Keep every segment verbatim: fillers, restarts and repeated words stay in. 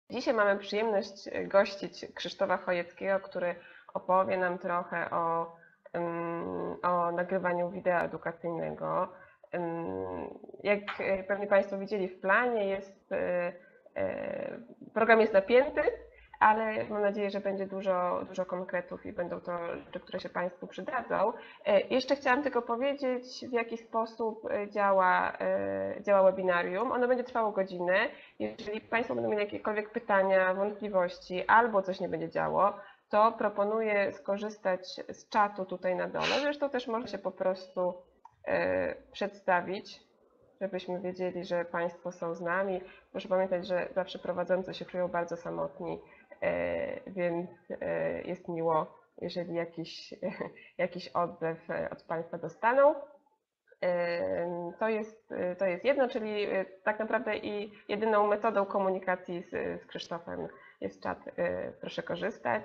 Dzisiaj mamy przyjemność gościć Krzysztofa Chojeckiego, który opowie nam trochę o, o nagrywaniu wideo edukacyjnego. Jak pewnie Państwo widzieli w planie, jest, program jest napięty, ale mam nadzieję, że będzie dużo, dużo konkretów i będą to rzeczy, które się Państwu przydadzą. Jeszcze chciałam tylko powiedzieć, w jaki sposób działa, działa webinarium. Ono będzie trwało godzinę. Jeżeli Państwo będą mieli jakiekolwiek pytania, wątpliwości albo coś nie będzie działo, to proponuję skorzystać z czatu tutaj na dole. Zresztą też można się po prostu przedstawić, żebyśmy wiedzieli, że Państwo są z nami. Proszę pamiętać, że zawsze prowadzący się czują bardzo samotni, więc jest miło, jeżeli jakiś, jakiś odzew od Państwa dostaną. To jest, to jest jedno, czyli tak naprawdę i jedyną metodą komunikacji z, z Krzysztofem jest czat. Proszę korzystać.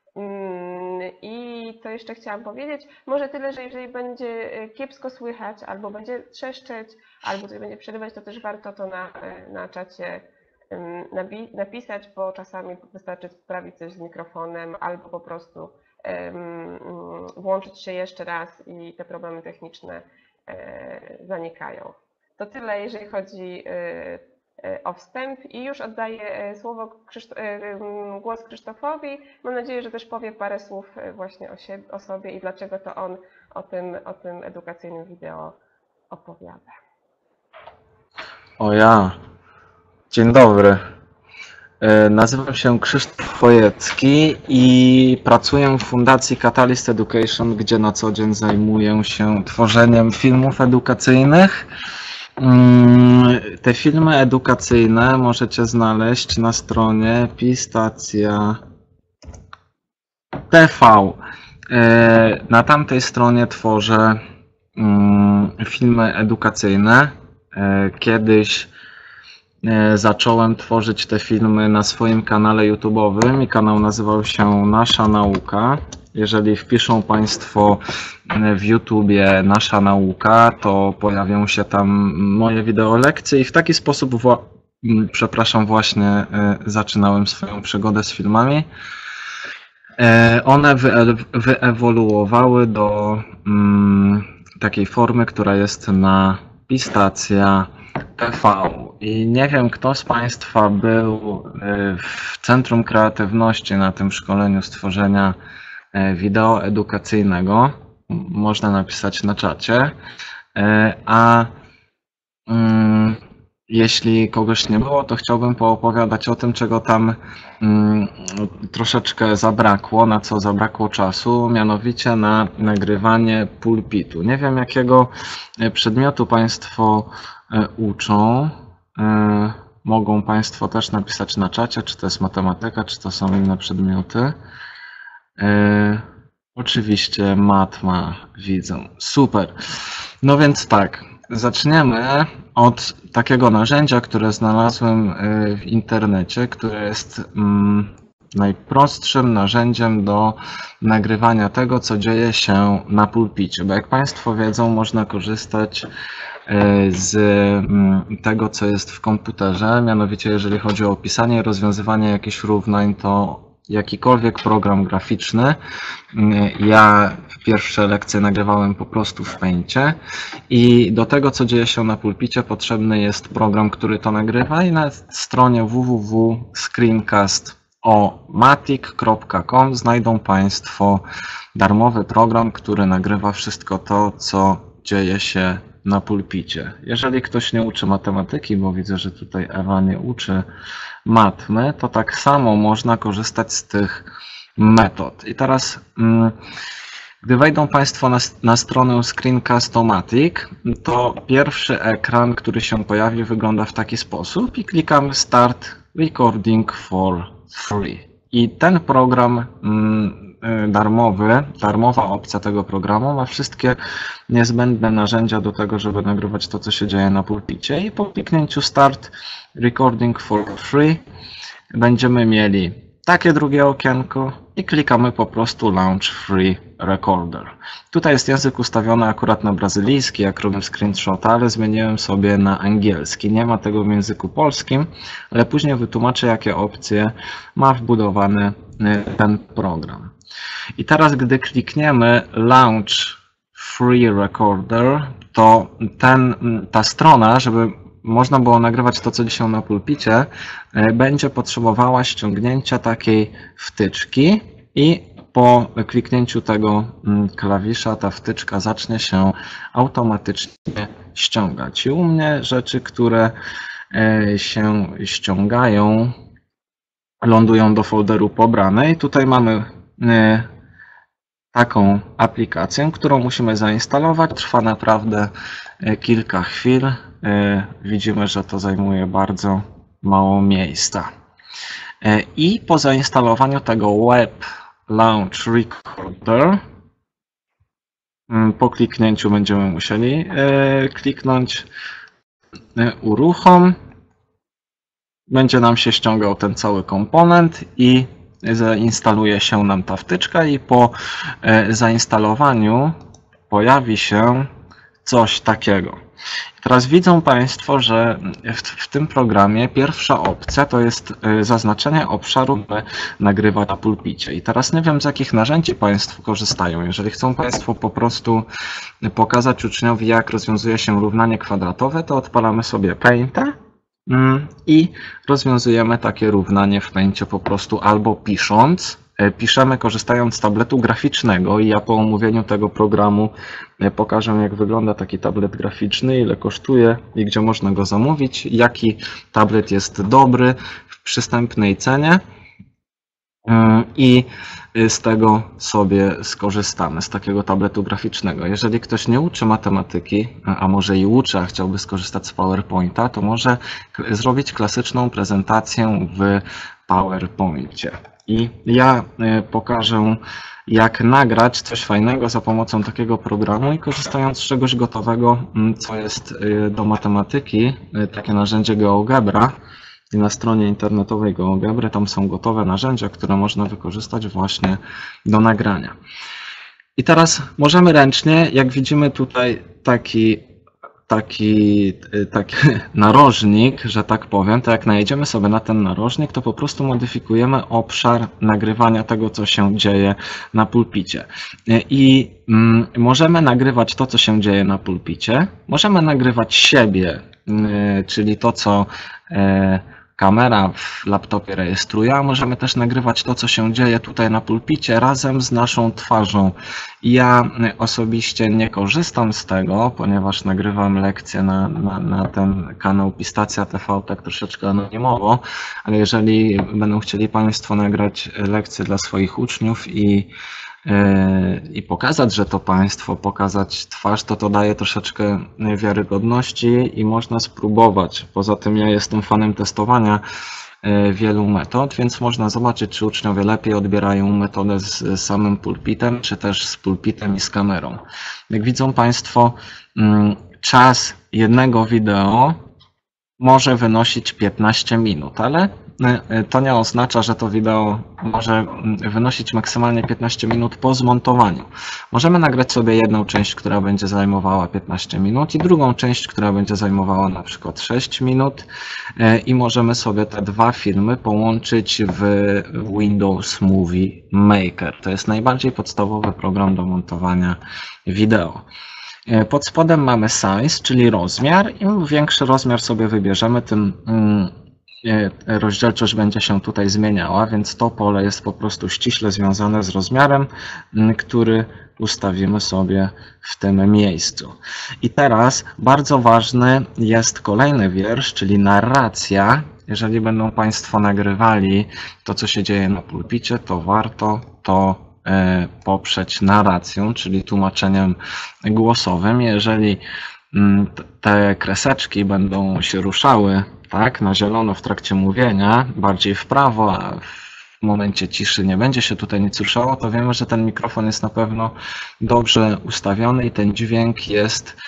I co jeszcze chciałam powiedzieć? Może tyle, że jeżeli będzie kiepsko słychać, albo będzie trzeszczeć, albo coś będzie przerywać, to też warto to na, na czacie napisać, bo czasami wystarczy sprawić coś z mikrofonem, albo po prostu włączyć się jeszcze raz i te problemy techniczne zanikają. To tyle, jeżeli chodzi o wstęp i już oddaję słowo Krzysztof, głos Krzysztofowi. Mam nadzieję, że też powie parę słów właśnie o, siebie, o sobie i dlaczego to on o tym, o tym edukacyjnym wideo opowiada. O ja, dzień dobry. Nazywam się Krzysztof Chojecki i pracuję w Fundacji Catalyst Education, gdzie na co dzień zajmuję się tworzeniem filmów edukacyjnych. Te filmy edukacyjne możecie znaleźć na stronie Pistacja T V. Na tamtej stronie tworzę filmy edukacyjne. Kiedyś zacząłem tworzyć te filmy na swoim kanale YouTube'owym i kanał nazywał się Nasza Nauka. Jeżeli wpiszą Państwo w YouTubie Nasza Nauka, to pojawią się tam moje wideo lekcje i w taki sposób, wła przepraszam, właśnie zaczynałem swoją przygodę z filmami. One wye wyewoluowały do mm, takiej formy, która jest na Pistacja T V. I nie wiem, kto z Państwa był w Centrum Kreatywności na tym szkoleniu stworzenia wideo edukacyjnego. Można napisać na czacie. A mm, jeśli kogoś nie było, to chciałbym poopowiadać o tym, czego tam mm, troszeczkę zabrakło, na co zabrakło czasu, mianowicie na nagrywanie pulpitu. Nie wiem, jakiego przedmiotu Państwo uczą. Mogą Państwo też napisać na czacie, czy to jest matematyka, czy to są inne przedmioty. Oczywiście matma widzą. Super. No więc tak, zaczniemy od takiego narzędzia, które znalazłem w internecie, które jest najprostszym narzędziem do nagrywania tego, co dzieje się na pulpicie. Bo jak Państwo wiedzą, można korzystać z tego, co jest w komputerze. Mianowicie, jeżeli chodzi o opisanie i rozwiązywanie jakichś równań, to jakikolwiek program graficzny. Ja pierwsze lekcje nagrywałem po prostu w Paincie i do tego, co dzieje się na pulpicie, potrzebny jest program, który to nagrywa i na stronie w w w kropka screencast o matic kropka com znajdą Państwo darmowy program, który nagrywa wszystko to, co dzieje się na pulpicie. Jeżeli ktoś nie uczy matematyki, bo widzę, że tutaj Ewa nie uczy matmy, to tak samo można korzystać z tych metod. I teraz, gdy wejdą Państwo na, na stronę Screencast-O-Matic, to pierwszy ekran, który się pojawi, wygląda w taki sposób i klikamy Start Recording for Free. I ten program darmowy, darmowa opcja tego programu ma wszystkie niezbędne narzędzia do tego, żeby nagrywać to, co się dzieje na pulpicie. I po kliknięciu Start Recording for Free będziemy mieli takie drugie okienko i klikamy po prostu Launch Free Recorder. Tutaj jest język ustawiony akurat na brazylijski, jak robię screenshot, ale zmieniłem sobie na angielski. Nie ma tego w języku polskim, ale później wytłumaczę, jakie opcje ma wbudowany ten program. I teraz, gdy klikniemy Launch Free Recorder, to ten, ta strona, żeby można było nagrywać to, co dzisiaj na pulpicie, będzie potrzebowała ściągnięcia takiej wtyczki i po kliknięciu tego klawisza ta wtyczka zacznie się automatycznie ściągać. I u mnie rzeczy, które się ściągają, lądują do folderu pobranej. Tutaj mamy taką aplikację, którą musimy zainstalować. Trwa naprawdę kilka chwil. Widzimy, że to zajmuje bardzo mało miejsca. I po zainstalowaniu tego Web Launch Recorder, po kliknięciu będziemy musieli kliknąć uruchom. Będzie nam się ściągał ten cały komponent i zainstaluje się nam ta wtyczka i po zainstalowaniu pojawi się coś takiego. Teraz widzą Państwo, że w, w tym programie pierwsza opcja to jest zaznaczenie obszaru, by nagrywać na pulpicie. I teraz nie wiem, z jakich narzędzi Państwo korzystają. Jeżeli chcą Państwo po prostu pokazać uczniowi, jak rozwiązuje się równanie kwadratowe, to odpalamy sobie Paint'a i rozwiązujemy takie równanie w Paint'cie po prostu albo pisząc. Piszemy korzystając z tabletu graficznego i ja po omówieniu tego programu pokażę, jak wygląda taki tablet graficzny, ile kosztuje i gdzie można go zamówić, jaki tablet jest dobry w przystępnej cenie i z tego sobie skorzystamy, z takiego tabletu graficznego. Jeżeli ktoś nie uczy matematyki, a może i uczy, a chciałby skorzystać z PowerPointa, to może zrobić klasyczną prezentację w PowerPoincie. I ja pokażę, jak nagrać coś fajnego za pomocą takiego programu i korzystając z czegoś gotowego, co jest do matematyki, takie narzędzie GeoGebra. I na stronie internetowej GeoGebry tam są gotowe narzędzia, które można wykorzystać właśnie do nagrania. I teraz możemy ręcznie, jak widzimy tutaj taki, taki, taki narożnik, że tak powiem, to jak najedziemy sobie na ten narożnik, to po prostu modyfikujemy obszar nagrywania tego, co się dzieje na pulpicie. I mm, możemy nagrywać to, co się dzieje na pulpicie, możemy nagrywać siebie, yy, czyli to, co yy, kamera w laptopie rejestruje, a możemy też nagrywać to, co się dzieje tutaj na pulpicie razem z naszą twarzą. Ja osobiście nie korzystam z tego, ponieważ nagrywam lekcje na, na, na ten kanał Pistacja T V tak troszeczkę anonimowo, ale jeżeli będą chcieli Państwo nagrać lekcje dla swoich uczniów i i pokazać, że to Państwo, pokazać twarz, to to daje troszeczkę wiarygodności i można spróbować. Poza tym ja jestem fanem testowania wielu metod, więc można zobaczyć, czy uczniowie lepiej odbierają metodę z samym pulpitem, czy też z pulpitem i z kamerą. Jak widzą Państwo, czas jednego wideo może wynosić piętnaście minut, ale to nie oznacza, że to wideo może wynosić maksymalnie piętnaście minut po zmontowaniu. Możemy nagrać sobie jedną część, która będzie zajmowała piętnaście minut i drugą część, która będzie zajmowała na przykład sześć minut i możemy sobie te dwa filmy połączyć w Windows Movie Maker. To jest najbardziej podstawowy program do montowania wideo. Pod spodem mamy size, czyli rozmiar. Im większy rozmiar sobie wybierzemy, tym rozdzielczość będzie się tutaj zmieniała, więc to pole jest po prostu ściśle związane z rozmiarem, który ustawimy sobie w tym miejscu. I teraz bardzo ważny jest kolejny wiersz, czyli narracja. Jeżeli będą Państwo nagrywali to, co się dzieje na pulpicie, to warto to poprzeć narracją, czyli tłumaczeniem głosowym. Jeżeli te kreseczki będą się ruszały tak, na zielono w trakcie mówienia, bardziej w prawo, a w momencie ciszy nie będzie się tutaj nic ruszało, to wiemy, że ten mikrofon jest na pewno dobrze ustawiony i ten dźwięk jest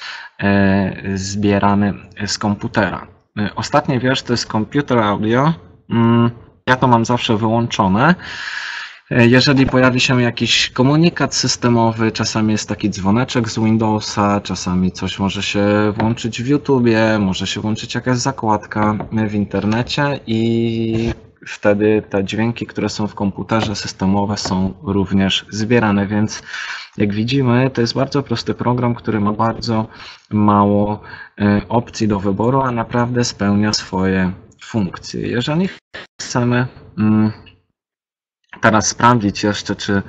zbierany z komputera. Ostatni wiersz to jest Computer Audio. Ja to mam zawsze wyłączone. Jeżeli pojawi się jakiś komunikat systemowy, czasami jest taki dzwoneczek z Windowsa, czasami coś może się włączyć w YouTubie, może się włączyć jakaś zakładka w internecie i wtedy te dźwięki, które są w komputerze systemowe, są również zbierane, więc jak widzimy, to jest bardzo prosty program, który ma bardzo mało opcji do wyboru, a naprawdę spełnia swoje funkcje. Jeżeli chcemy teraz sprawdzić jeszcze, czy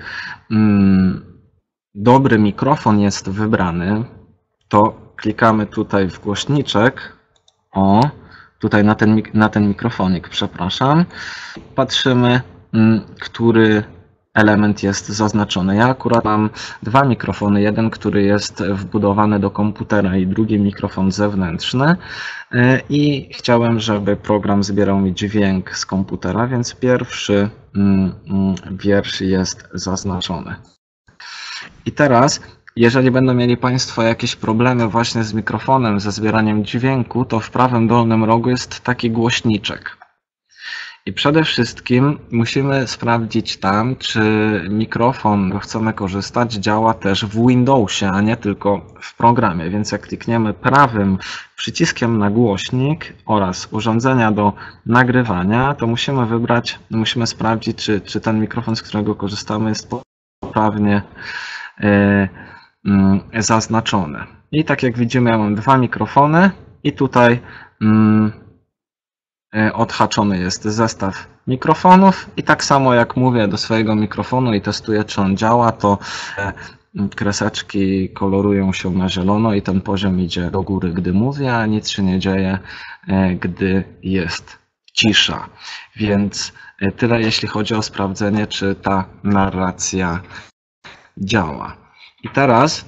dobry mikrofon jest wybrany, to klikamy tutaj w głośniczek, o, tutaj na ten, na ten mikrofonik, przepraszam, patrzymy, który element jest zaznaczony. Ja akurat mam dwa mikrofony, jeden, który jest wbudowany do komputera i drugi mikrofon zewnętrzny i chciałem, żeby program zbierał mi dźwięk z komputera, więc pierwszy wiersz jest zaznaczony. I teraz, jeżeli będą mieli Państwo jakieś problemy właśnie z mikrofonem, ze zbieraniem dźwięku, to w prawym dolnym rogu jest taki głośniczek. I przede wszystkim musimy sprawdzić tam, czy mikrofon, którego chcemy korzystać, działa też w Windowsie, a nie tylko w programie. Więc jak klikniemy prawym przyciskiem na głośnik oraz urządzenia do nagrywania, to musimy wybrać, musimy sprawdzić, czy, czy ten mikrofon, z którego korzystamy, jest poprawnie yy, zaznaczony. I tak jak widzimy, ja mam dwa mikrofony i tutaj yy, odhaczony jest zestaw mikrofonów i tak samo jak mówię do swojego mikrofonu i testuję, czy on działa, to kreseczki kolorują się na zielono i ten poziom idzie do góry, gdy mówię, a nic się nie dzieje, gdy jest cisza. Więc tyle jeśli chodzi o sprawdzenie, czy ta narracja działa. I teraz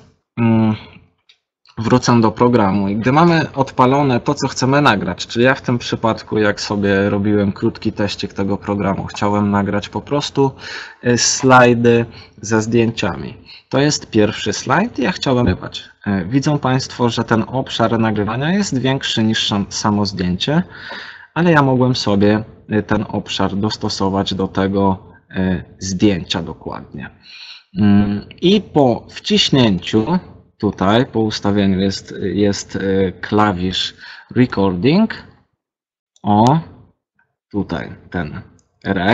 wrócę do programu i gdy mamy odpalone to, co chcemy nagrać, czyli ja w tym przypadku, jak sobie robiłem krótki teścik tego programu, chciałem nagrać po prostu slajdy ze zdjęciami. To jest pierwszy slajd i ja chciałem nagrywać. Widzą Państwo, że ten obszar nagrywania jest większy niż samo zdjęcie, ale ja mogłem sobie ten obszar dostosować do tego zdjęcia dokładnie. I po wciśnięciu tutaj po ustawieniu jest, jest klawisz recording. O, tutaj ten rec.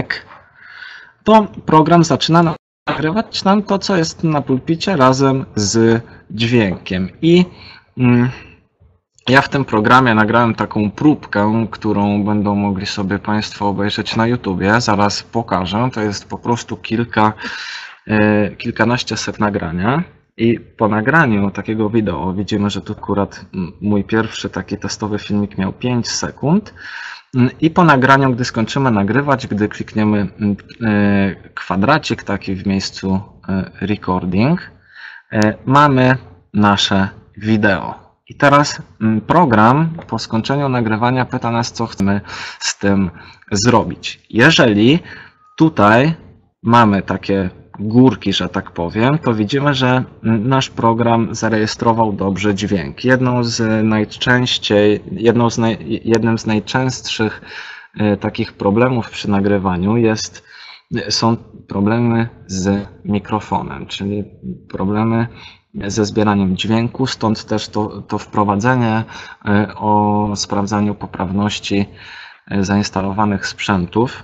To program zaczyna nagrywać nam to, co jest na pulpicie razem z dźwiękiem. I mm, ja w tym programie nagrałem taką próbkę, którą będą mogli sobie Państwo obejrzeć na YouTubie. Zaraz pokażę. To jest po prostu kilka, e, kilkanaście sekund nagrania. I po nagraniu takiego wideo widzimy, że tu akurat mój pierwszy taki testowy filmik miał pięć sekund. I po nagraniu, gdy skończymy nagrywać, gdy klikniemy kwadracik taki w miejscu recording, mamy nasze wideo. I teraz program po skończeniu nagrywania pyta nas, co chcemy z tym zrobić. Jeżeli tutaj mamy takie górki, że tak powiem, to widzimy, że nasz program zarejestrował dobrze dźwięk. Jedną z najczęściej, jedną z naj, jednym z najczęstszych takich problemów przy nagrywaniu jest, są problemy z mikrofonem, czyli problemy ze zbieraniem dźwięku, stąd też to, to wprowadzenie o sprawdzaniu poprawności zainstalowanych sprzętów.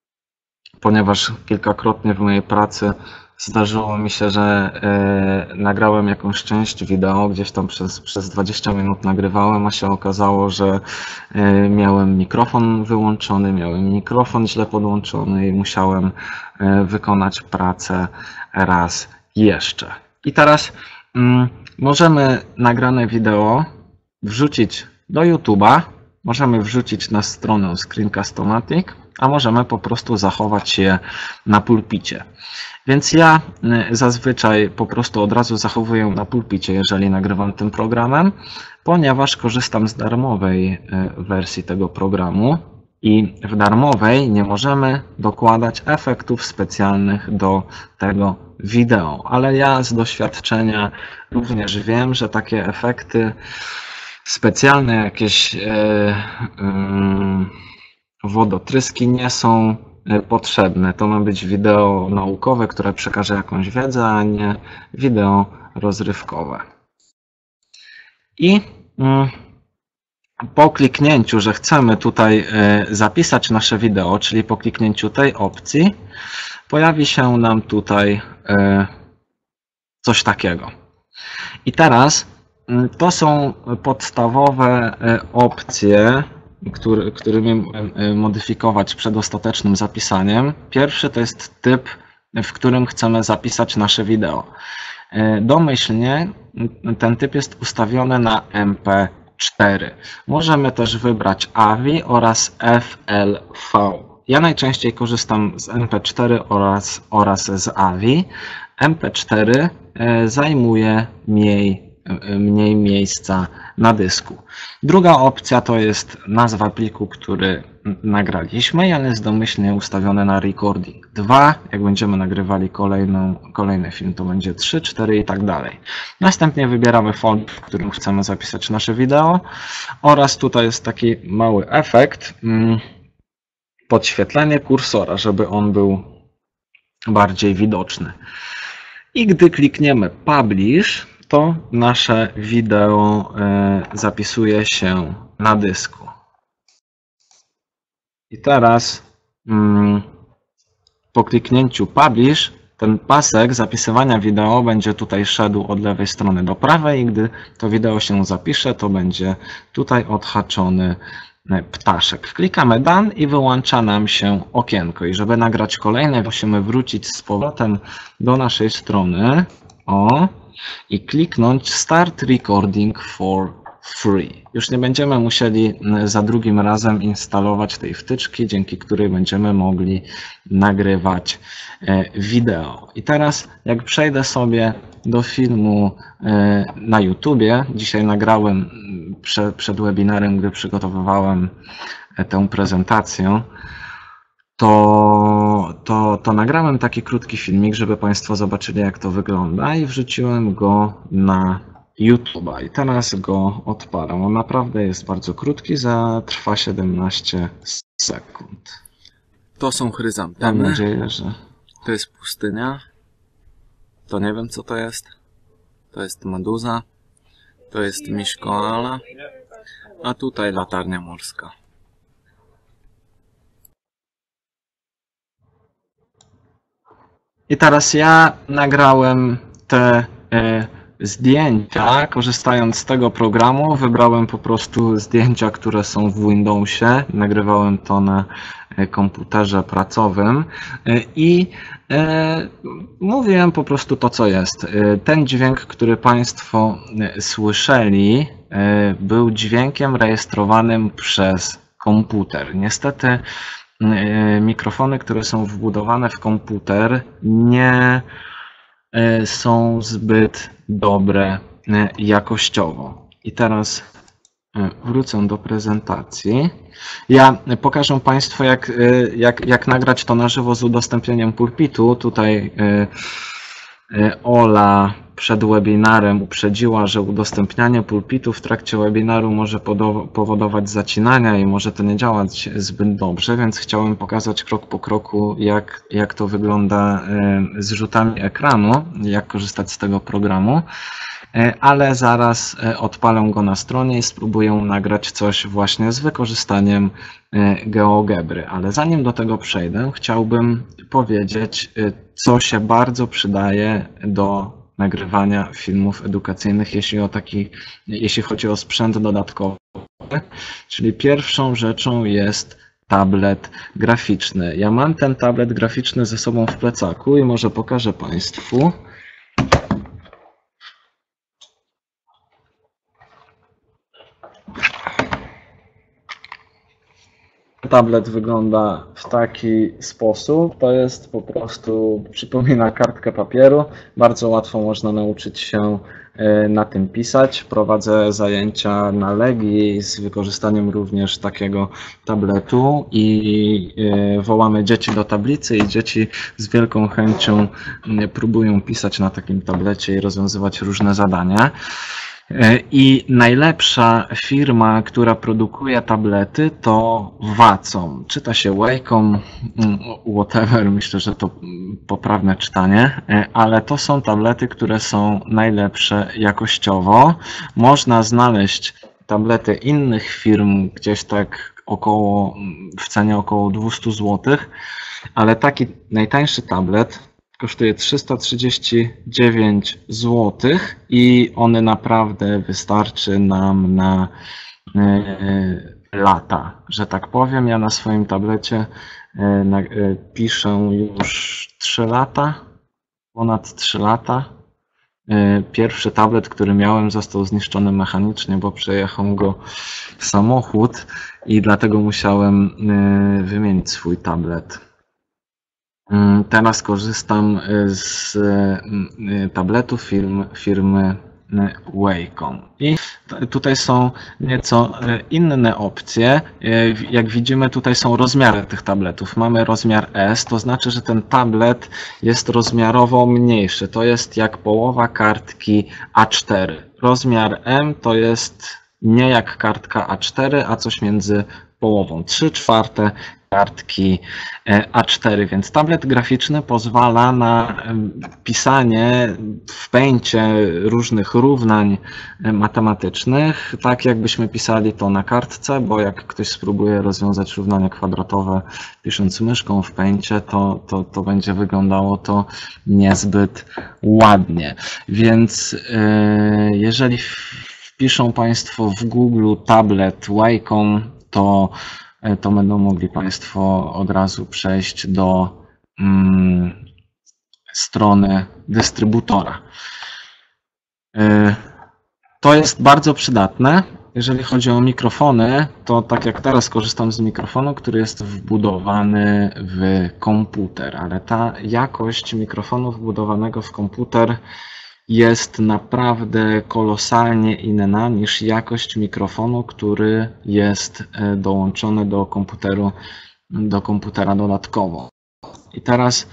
Ponieważ kilkakrotnie w mojej pracy zdarzyło mi się, że e, nagrałem jakąś część wideo, gdzieś tam przez, przez dwadzieścia minut nagrywałem, a się okazało, że e, miałem mikrofon wyłączony, miałem mikrofon źle podłączony i musiałem e, wykonać pracę raz jeszcze. I teraz mm, możemy nagrane wideo wrzucić do YouTube'a, możemy wrzucić na stronę Screencast-O-Matic, a możemy po prostu zachować je na pulpicie. Więc ja zazwyczaj po prostu od razu zachowuję na pulpicie, jeżeli nagrywam tym programem, ponieważ korzystam z darmowej wersji tego programu i w darmowej nie możemy dokładać efektów specjalnych do tego wideo. Ale ja z doświadczenia również wiem, że takie efekty specjalne, jakieś e, e, wodotryski nie są potrzebne. To ma być wideo naukowe, które przekaże jakąś wiedzę, a nie wideo rozrywkowe. I po kliknięciu, że chcemy tutaj zapisać nasze wideo, czyli po kliknięciu tej opcji, pojawi się nam tutaj coś takiego. I teraz to są podstawowe opcje, który, którymi modyfikować przed ostatecznym zapisaniem. Pierwszy to jest typ, w którym chcemy zapisać nasze wideo. Domyślnie ten typ jest ustawiony na M P cztery. Możemy też wybrać A V I oraz F L V. Ja najczęściej korzystam z M P cztery oraz, oraz z A V I. M P cztery zajmuje mniej, mniej miejsca na dysku. Druga opcja to jest nazwa pliku, który nagraliśmy, ale jest domyślnie ustawione na recording dwa. Jak będziemy nagrywali kolejną, kolejny film, to będzie trzy, cztery i tak dalej. Następnie wybieramy folder, w którym chcemy zapisać nasze wideo oraz tutaj jest taki mały efekt, podświetlenie kursora, żeby on był bardziej widoczny. I gdy klikniemy Publish, to nasze wideo zapisuje się na dysku. I teraz po kliknięciu Publish ten pasek zapisywania wideo będzie tutaj szedł od lewej strony do prawej i gdy to wideo się zapisze, to będzie tutaj odhaczony ptaszek. Klikamy Done i wyłącza nam się okienko. I żeby nagrać kolejne, musimy wrócić z powrotem do naszej strony o, i kliknąć Start Recording for Free. Już nie będziemy musieli za drugim razem instalować tej wtyczki, dzięki której będziemy mogli nagrywać wideo. I teraz jak przejdę sobie do filmu na YouTubie, dzisiaj nagrałem przed, przed webinarem, gdy przygotowywałem tę prezentację, to, to, to nagrałem taki krótki filmik, żeby Państwo zobaczyli, jak to wygląda i wrzuciłem go na YouTube'a. I teraz go odpalam. On naprawdę jest bardzo krótki, trwa siedemnaście sekund. To są Mam chryzantemy. nadzieję, że... To jest pustynia. To nie wiem, co to jest. To jest meduza. To jest miś koala. A tutaj latarnia morska. I teraz ja nagrałem te y, zdjęcia, korzystając z tego programu. Wybrałem po prostu zdjęcia, które są w Windowsie. Nagrywałem to na komputerze pracowym y, i y, mówiłem po prostu to, co jest. Y, ten dźwięk, który Państwo y, słyszeli, y, był dźwiękiem rejestrowanym przez komputer. Niestety mikrofony, które są wbudowane w komputer, nie są zbyt dobre jakościowo. I teraz wrócę do prezentacji. Ja pokażę Państwu, jak, jak, jak nagrać to na żywo z udostępnieniem pulpitu. Tutaj Ola przed webinarem uprzedziła, że udostępnianie pulpitu w trakcie webinaru może powodować zacinania i może to nie działać zbyt dobrze, więc chciałem pokazać krok po kroku, jak, jak to wygląda z rzutami ekranu, jak korzystać z tego programu, ale zaraz odpalę go na stronie i spróbuję nagrać coś właśnie z wykorzystaniem GeoGebry. Ale zanim do tego przejdę, chciałbym powiedzieć, co się bardzo przydaje do nagrywania filmów edukacyjnych, jeśli, o taki, jeśli chodzi o sprzęt dodatkowy. Czyli pierwszą rzeczą jest tablet graficzny. Ja mam ten tablet graficzny ze sobą w plecaku i może pokażę Państwu. Tablet wygląda w taki sposób. To jest po prostu, przypomina kartkę papieru. Bardzo łatwo można nauczyć się na tym pisać. Prowadzę zajęcia na Legii z wykorzystaniem również takiego tabletu i wołamy dzieci do tablicy i dzieci z wielką chęcią próbują pisać na takim tablecie i rozwiązywać różne zadania. I najlepsza firma, która produkuje tablety, to Wacom. Czyta się Wacom, whatever, myślę, że to poprawne czytanie, ale to są tablety, które są najlepsze jakościowo. Można znaleźć tablety innych firm gdzieś tak około, w cenie około dwieście złotych, ale taki najtańszy tablet kosztuje trzysta trzydzieści dziewięć złotych i one naprawdę wystarczy nam na lata, że tak powiem. Ja na swoim tablecie piszę już trzy lata, ponad trzy lata. Pierwszy tablet, który miałem, został zniszczony mechanicznie, bo przejechał go samochód i dlatego musiałem wymienić swój tablet. Teraz korzystam z tabletów firmy, firmy Wacom. I tutaj są nieco inne opcje. Jak widzimy, tutaj są rozmiary tych tabletów. Mamy rozmiar S, to znaczy, że ten tablet jest rozmiarowo mniejszy. To jest jak połowa kartki A cztery. Rozmiar M to jest nie jak kartka A cztery, a coś między połową. trzy czwarte kartki A cztery, więc tablet graficzny pozwala na pisanie w Paincie różnych równań matematycznych, tak jakbyśmy pisali to na kartce, bo jak ktoś spróbuje rozwiązać równania kwadratowe pisząc myszką w Paincie, to, to, to będzie wyglądało to niezbyt ładnie. Więc jeżeli wpiszą Państwo w Google tablet Wacom, to to będą mogli Państwo od razu przejść do mm, strony dystrybutora. To jest bardzo przydatne. Jeżeli chodzi o mikrofony, to tak jak teraz korzystam z mikrofonu, który jest wbudowany w komputer, ale ta jakość mikrofonu wbudowanego w komputer jest naprawdę kolosalnie inna niż jakość mikrofonu, który jest dołączony do komputeru, do komputera dodatkowo. I teraz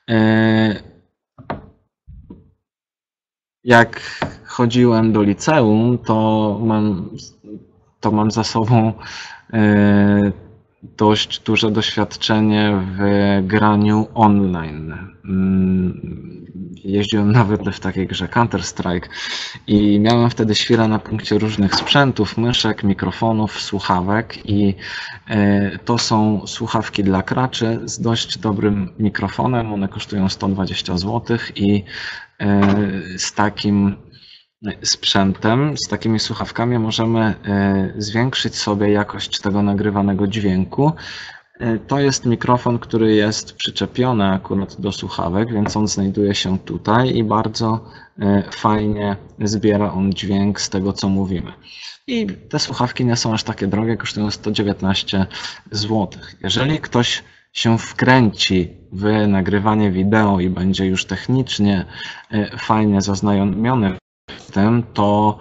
jak chodziłem do liceum, to mam, to mam za sobą dość duże doświadczenie w graniu online. Jeździłem nawet w takiej grze Counter-Strike i miałem wtedy świra na punkcie różnych sprzętów, myszek, mikrofonów, słuchawek i to są słuchawki dla graczy z dość dobrym mikrofonem. One kosztują sto dwadzieścia złotych i z takim sprzętem, z takimi słuchawkami możemy zwiększyć sobie jakość tego nagrywanego dźwięku. To jest mikrofon, który jest przyczepiony akurat do słuchawek, więc on znajduje się tutaj i bardzo fajnie zbiera on dźwięk z tego, co mówimy. I te słuchawki nie są aż takie drogie, kosztują sto dziewiętnaście złotych. Jeżeli ktoś się wkręci w nagrywanie wideo i będzie już technicznie fajnie zaznajomiony w tym, to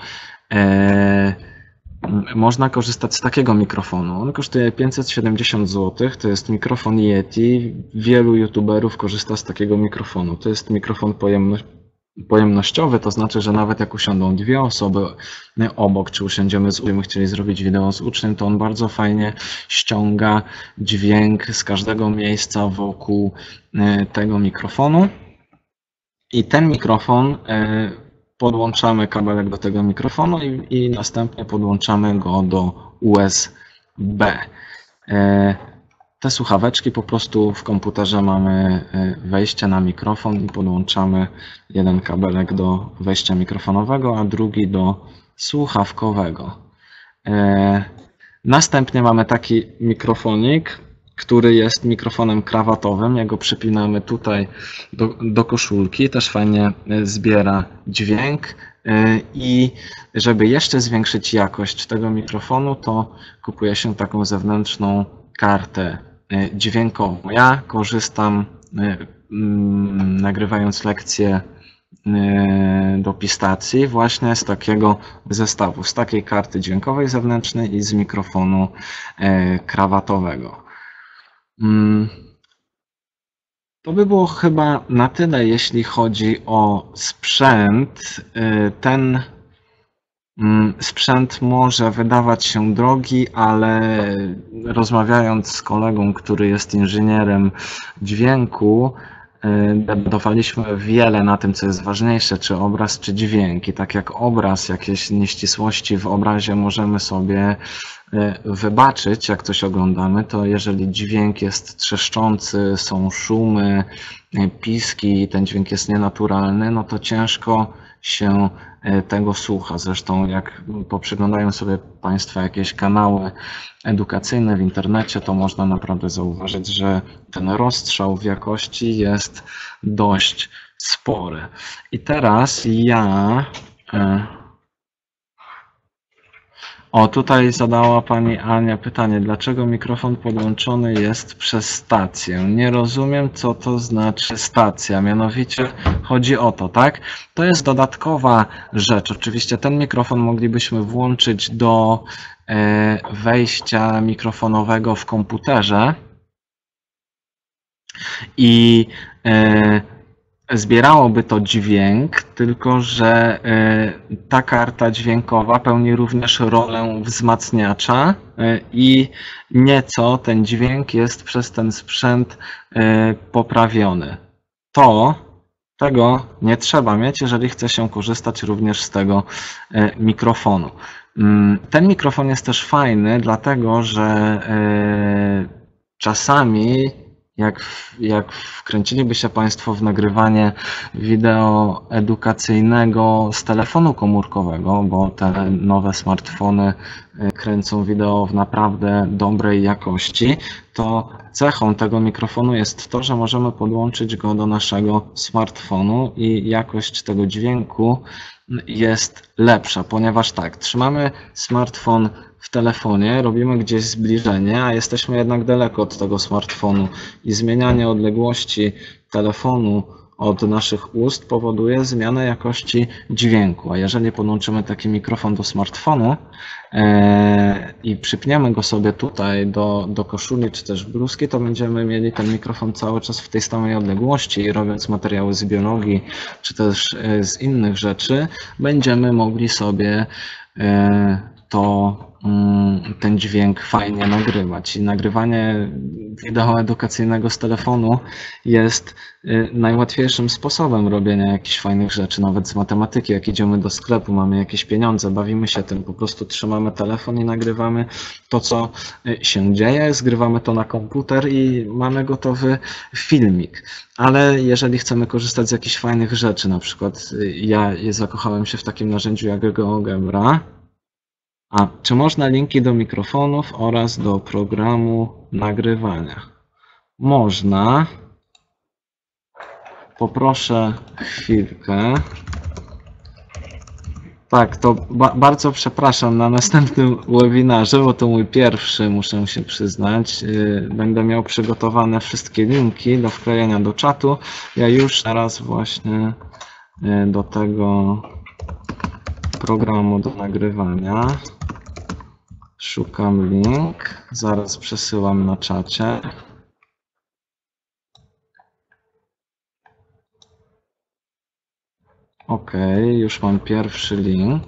można korzystać z takiego mikrofonu. On kosztuje pięćset siedemdziesiąt złotych. To jest mikrofon Yeti. Wielu youtuberów korzysta z takiego mikrofonu. To jest mikrofon pojemno pojemnościowy, to znaczy, że nawet jak usiądą dwie osoby obok, czy usiądziemy z uczniem, chcieli zrobić wideo z uczniem, to on bardzo fajnie ściąga dźwięk z każdego miejsca wokół tego mikrofonu. I ten mikrofon podłączamy kabelek do tego mikrofonu i, i następnie podłączamy go do U S B. Te słuchaweczki po prostu w komputerze mamy wejście na mikrofon i podłączamy jeden kabelek do wejścia mikrofonowego, a drugi do słuchawkowego. Następnie mamy taki mikrofonik, który jest mikrofonem krawatowym. Ja go przypinamy tutaj do, do koszulki, też fajnie zbiera dźwięk. I żeby jeszcze zwiększyć jakość tego mikrofonu, to kupuje się taką zewnętrzną kartę dźwiękową. Ja korzystam, nagrywając lekcje do pistacji, właśnie z takiego zestawu, z takiej karty dźwiękowej zewnętrznej i z mikrofonu krawatowego. To by było chyba na tyle, jeśli chodzi o sprzęt. Ten Sprzęt może wydawać się drogi, ale rozmawiając z kolegą, który jest inżynierem dźwięku, debatowaliśmy wiele na tym, co jest ważniejsze, czy obraz, czy dźwięk. I tak jak obraz, jakieś nieścisłości w obrazie możemy sobie wybaczyć, jak coś oglądamy, to jeżeli dźwięk jest trzeszczący, są szumy, piski, ten dźwięk jest nienaturalny, no to ciężko się tego słucha. Zresztą jak poprzyglądają sobie Państwo jakieś kanały edukacyjne w internecie, to można naprawdę zauważyć, że ten rozstrzał w jakości jest dość spory. I teraz ja... O, tutaj zadała Pani Ania pytanie, dlaczego mikrofon podłączony jest przez stację? Nie rozumiem, co to znaczy stacja, mianowicie chodzi o to, tak? To jest dodatkowa rzecz. Oczywiście ten mikrofon moglibyśmy włączyć do wejścia mikrofonowego w komputerze i zbierałoby to dźwięk, tylko że ta karta dźwiękowa pełni również rolę wzmacniacza i nieco ten dźwięk jest przez ten sprzęt poprawiony. To tego nie trzeba mieć, jeżeli chce się korzystać również z tego mikrofonu. Ten mikrofon jest też fajny, dlatego że czasami Jak, jak wkręciliby się Państwo w nagrywanie wideo edukacyjnego z telefonu komórkowego, bo te nowe smartfony kręcą wideo w naprawdę dobrej jakości, to cechą tego mikrofonu jest to, że możemy podłączyć go do naszego smartfonu i jakość tego dźwięku jest lepsza, ponieważ tak, trzymamy smartfon w telefonie, robimy gdzieś zbliżenie, a jesteśmy jednak daleko od tego smartfonu i zmienianie odległości telefonu od naszych ust powoduje zmianę jakości dźwięku. A jeżeli podłączymy taki mikrofon do smartfonu e, i przypniemy go sobie tutaj do, do koszuli czy też bluzki, to będziemy mieli ten mikrofon cały czas w tej samej odległości i robiąc materiały z biologii czy też z innych rzeczy, będziemy mogli sobie e, to ten dźwięk fajnie nagrywać. I nagrywanie wideo edukacyjnego z telefonu jest najłatwiejszym sposobem robienia jakichś fajnych rzeczy, nawet z matematyki. Jak idziemy do sklepu, mamy jakieś pieniądze, bawimy się tym, po prostu trzymamy telefon i nagrywamy to, co się dzieje, zgrywamy to na komputer i mamy gotowy filmik. Ale jeżeli chcemy korzystać z jakichś fajnych rzeczy, na przykład ja zakochałem się w takim narzędziu jak GeoGebra. A czy można linki do mikrofonów oraz do programu nagrywania? Można. Poproszę chwilkę. Tak, to ba bardzo przepraszam na następnym webinarze, bo to mój pierwszy, muszę się przyznać. Będę miał przygotowane wszystkie linki do wklejenia do czatu. Ja już teraz właśnie do tego programu do nagrywania szukam link, zaraz przesyłam na czacie. OK, już mam pierwszy link.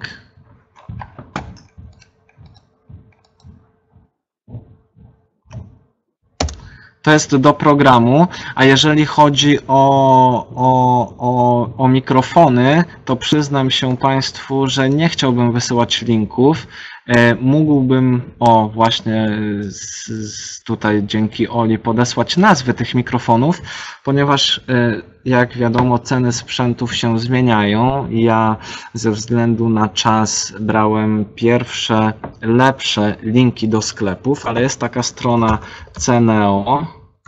To jest do programu, a jeżeli chodzi o, o, o, o mikrofony, to przyznam się Państwu, że nie chciałbym wysyłać linków. Mógłbym, o właśnie z, z tutaj dzięki Oli, podesłać nazwy tych mikrofonów, ponieważ jak wiadomo ceny sprzętów się zmieniają. Ja ze względu na czas brałem pierwsze, lepsze linki do sklepów, ale jest taka strona Ceneo.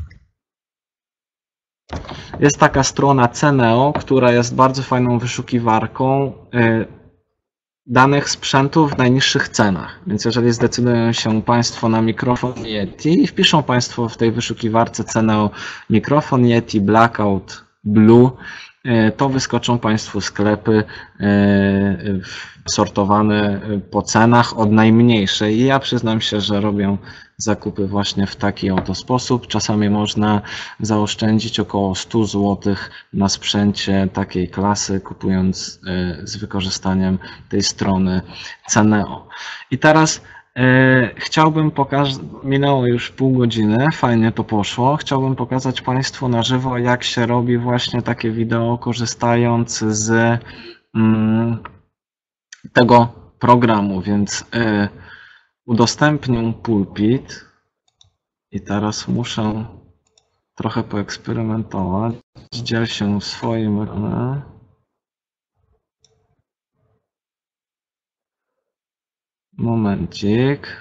Jest taka strona Ceneo, która jest bardzo fajną wyszukiwarką danych sprzętów w najniższych cenach. Więc jeżeli zdecydują się Państwo na mikrofon Yeti i wpiszą Państwo w tej wyszukiwarce Ceneo mikrofon Yeti Blackout Blue, to wyskoczą Państwu sklepy sortowane po cenach od najmniejszej. I ja przyznam się, że robię zakupy właśnie w taki oto sposób. Czasami można zaoszczędzić około sto złotych na sprzęcie takiej klasy, kupując z wykorzystaniem tej strony Ceneo. I teraz chciałbym pokazać, minęło już pół godziny, fajnie to poszło. Chciałbym pokazać Państwu na żywo, jak się robi właśnie takie wideo, korzystając z mm, tego programu, więc y, udostępnię pulpit i teraz muszę trochę poeksperymentować. Dziel się swoim ekranem. Momencik.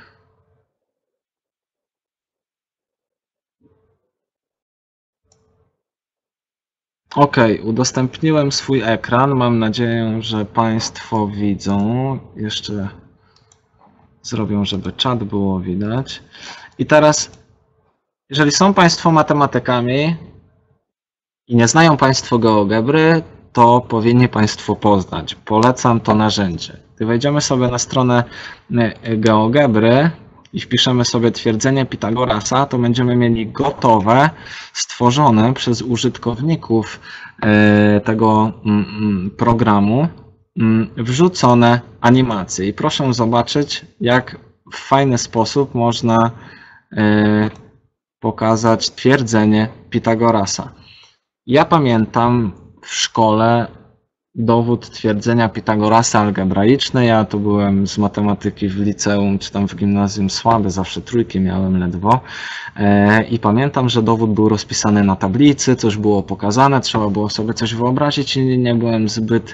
Ok, udostępniłem swój ekran. Mam nadzieję, że Państwo widzą. Jeszcze zrobię, żeby czat było widać. I teraz, jeżeli są Państwo matematykami i nie znają Państwo GeoGebry, to powinni Państwo poznać. Polecam to narzędzie. Gdy wejdziemy sobie na stronę GeoGebry i wpiszemy sobie twierdzenie Pitagorasa, to będziemy mieli gotowe, stworzone przez użytkowników tego programu, wrzucone animacje. I proszę zobaczyć, jak w fajny sposób można pokazać twierdzenie Pitagorasa. Ja pamiętam w szkole dowód twierdzenia Pitagorasa algebraiczny. Ja to byłem z matematyki w liceum czy tam w gimnazjum słaby, zawsze trójki miałem ledwo. I pamiętam, że dowód był rozpisany na tablicy, coś było pokazane, trzeba było sobie coś wyobrazić i nie byłem zbyt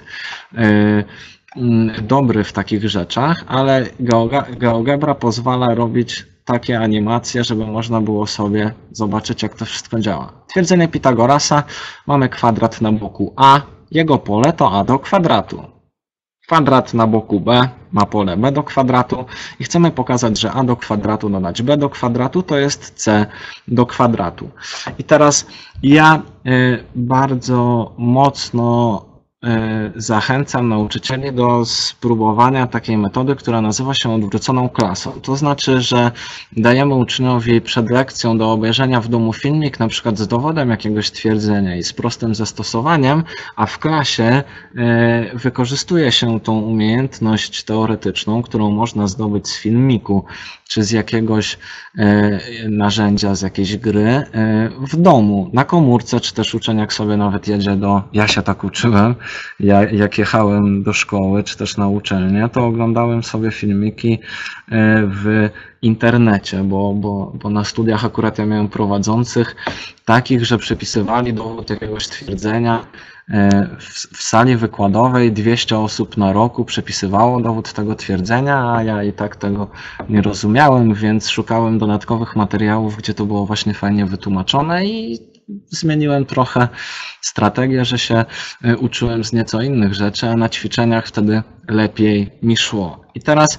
dobry w takich rzeczach, ale GeoGebra pozwala robić takie animacje, żeby można było sobie zobaczyć, jak to wszystko działa. Twierdzenie Pitagorasa, mamy kwadrat na boku A, jego pole to A do kwadratu. Kwadrat na boku B ma pole B do kwadratu i chcemy pokazać, że A do kwadratu dodać B do kwadratu to jest C do kwadratu. I teraz ja bardzo mocno zachęcam nauczycieli do spróbowania takiej metody, która nazywa się odwróconą klasą. To znaczy, że dajemy uczniowi przed lekcją do obejrzenia w domu filmik, na przykład z dowodem jakiegoś twierdzenia i z prostym zastosowaniem, a w klasie wykorzystuje się tą umiejętność teoretyczną, którą można zdobyć z filmiku, czy z jakiegoś narzędzia, z jakiejś gry w domu, na komórce, czy też uczeń jak sobie nawet jedzie do, ja się tak uczyłem, ja, jak jechałem do szkoły, czy też na uczelnię, to oglądałem sobie filmiki w internecie, bo, bo, bo na studiach akurat ja miałem prowadzących takich, że przepisywali dowód jakiegoś twierdzenia w, w sali wykładowej, dwieście osób na roku przepisywało dowód tego twierdzenia, a ja i tak tego nie rozumiałem, więc szukałem dodatkowych materiałów, gdzie to było właśnie fajnie wytłumaczone i zmieniłem trochę strategię, że się uczyłem z nieco innych rzeczy, a na ćwiczeniach wtedy lepiej mi szło. I teraz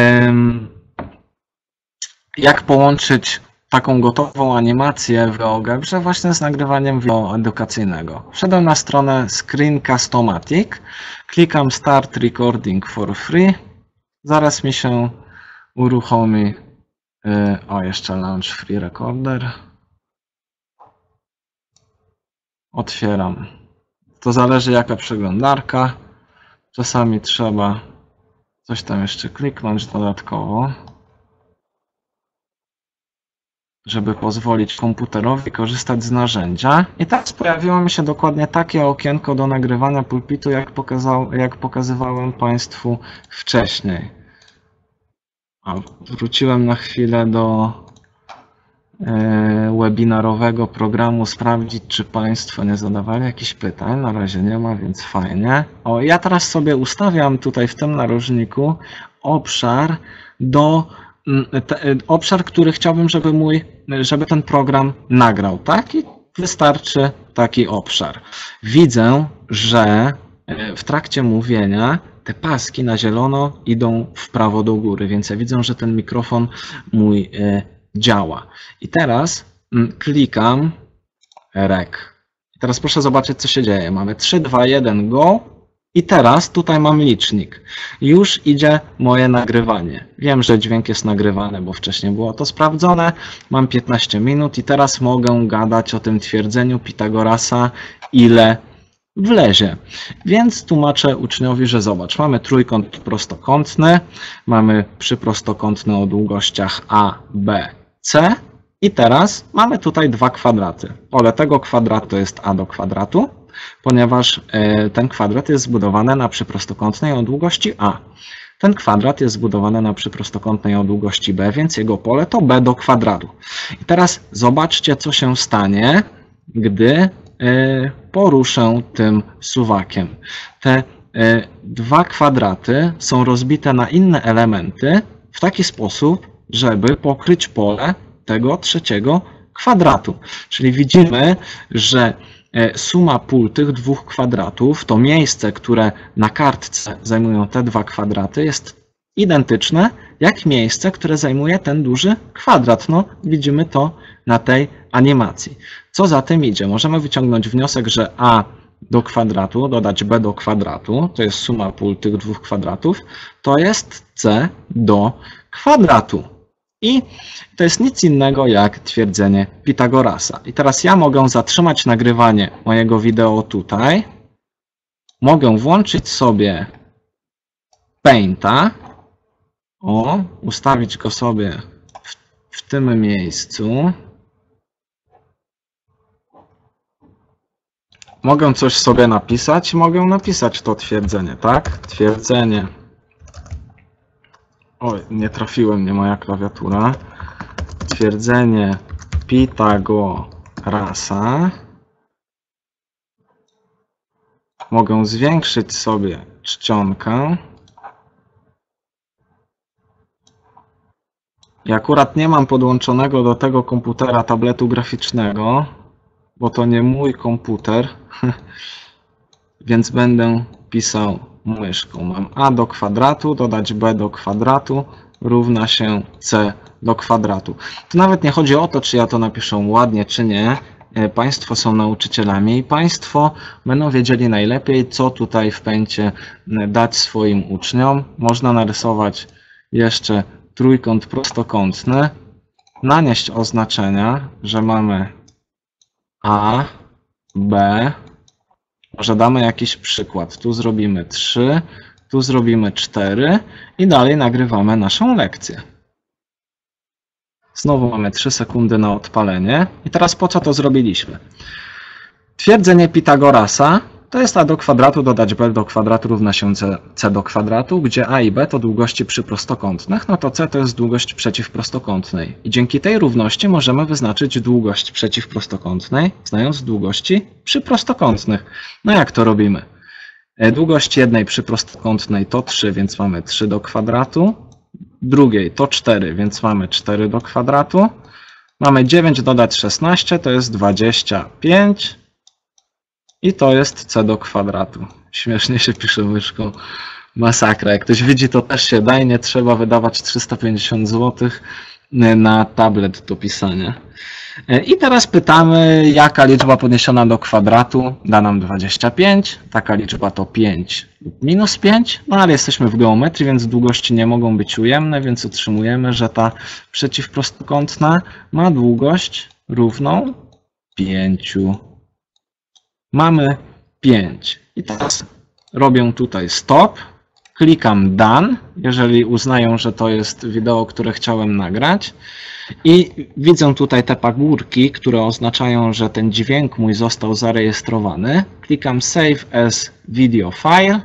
jak połączyć taką gotową animację w GeoGebrze właśnie z nagrywaniem wideo edukacyjnego. Wszedłem na stronę Screencast-O-Matic, klikam Start Recording for Free, zaraz mi się uruchomi, o jeszcze Launch Free Recorder, otwieram. To zależy jaka przeglądarka, czasami trzeba coś tam jeszcze kliknąć dodatkowo, żeby pozwolić komputerowi korzystać z narzędzia. I teraz pojawiło mi się dokładnie takie okienko do nagrywania pulpitu, jak, pokazał, jak pokazywałem Państwu wcześniej. A, wróciłem na chwilę do e, webinarowego programu, sprawdzić, czy Państwo nie zadawali jakichś pytań. Na razie nie ma, więc fajnie. O, ja teraz sobie ustawiam tutaj w tym narożniku obszar do Te, obszar, który chciałbym, żeby mój, żeby ten program nagrał, tak? I wystarczy taki obszar. Widzę, że w trakcie mówienia te paski na zielono idą w prawo do góry, więc ja widzę, że ten mikrofon mój działa. I teraz klikam Rec. Teraz proszę zobaczyć, co się dzieje. Mamy trzy, dwa, jeden, go. I teraz tutaj mam licznik. Już idzie moje nagrywanie. Wiem, że dźwięk jest nagrywany, bo wcześniej było to sprawdzone. Mam piętnaście minut i teraz mogę gadać o tym twierdzeniu Pitagorasa, ile wlezie. Więc tłumaczę uczniowi, że zobacz, mamy trójkąt prostokątny, mamy przyprostokątny o długościach A, B, C i teraz mamy tutaj dwa kwadraty. Pole tego kwadratu jest A do kwadratu, ponieważ ten kwadrat jest zbudowany na przyprostokątnej o długości A. Ten kwadrat jest zbudowany na przyprostokątnej o długości B, więc jego pole to B do kwadratu. I teraz zobaczcie, co się stanie, gdy poruszę tym suwakiem. Te dwa kwadraty są rozbite na inne elementy w taki sposób, żeby pokryć pole tego trzeciego kwadratu. Czyli widzimy, że suma pól tych dwóch kwadratów, to miejsce, które na kartce zajmują te dwa kwadraty, jest identyczne jak miejsce, które zajmuje ten duży kwadrat. No, widzimy to na tej animacji. Co za tym idzie? Możemy wyciągnąć wniosek, że A do kwadratu dodać B do kwadratu, to jest suma pól tych dwóch kwadratów, to jest C do kwadratu. I to jest nic innego jak twierdzenie Pitagorasa. I teraz ja mogę zatrzymać nagrywanie mojego wideo tutaj. Mogę włączyć sobie Painta. O, ustawić go sobie w, w tym miejscu. Mogę coś sobie napisać, mogę napisać to twierdzenie, tak? Twierdzenie. Oj, nie trafiłem, nie moja klawiatura. Twierdzenie Pitagorasa. Mogę zwiększyć sobie czcionkę. I akurat nie mam podłączonego do tego komputera tabletu graficznego, bo to nie mój komputer, więc będę pisał myszką. Mam A do kwadratu, dodać B do kwadratu, równa się C do kwadratu. To nawet nie chodzi o to, czy ja to napiszę ładnie, czy nie. Państwo są nauczycielami i Państwo będą wiedzieli najlepiej, co tutaj w Paincie dać swoim uczniom. Można narysować jeszcze trójkąt prostokątny, nanieść oznaczenia, że mamy A, B, może damy jakiś przykład. Tu zrobimy trzy, tu zrobimy cztery i dalej nagrywamy naszą lekcję. Znowu mamy trzy sekundy na odpalenie. I teraz po co to zrobiliśmy? Twierdzenie Pitagorasa to jest A do kwadratu dodać B do kwadratu równa się C, C do kwadratu, gdzie A i B to długości przyprostokątnych, no to C to jest długość przeciwprostokątnej. I dzięki tej równości możemy wyznaczyć długość przeciwprostokątnej, znając długości przyprostokątnych. No jak to robimy? Długość jednej przyprostokątnej to trzy, więc mamy trzy do kwadratu. Drugiej to cztery, więc mamy cztery do kwadratu. Mamy dziewięć dodać szesnaście, to jest dwadzieścia pięć. I to jest C do kwadratu. Śmiesznie się pisze myszką. Masakra. Jak ktoś widzi, to też się da i nie trzeba wydawać trzysta pięćdziesiąt złotych na tablet do pisania. I teraz pytamy, jaka liczba podniesiona do kwadratu da nam dwadzieścia pięć. Taka liczba to pięć lub minus pięć. No ale jesteśmy w geometrii, więc długości nie mogą być ujemne, więc otrzymujemy, że ta przeciwprostokątna ma długość równą pięciu. Mamy pięć. I teraz robię tutaj stop. Klikam done, jeżeli uznają, że to jest wideo, które chciałem nagrać. I widzę tutaj te pagórki, które oznaczają, że ten dźwięk mój został zarejestrowany. Klikam Save as Video File.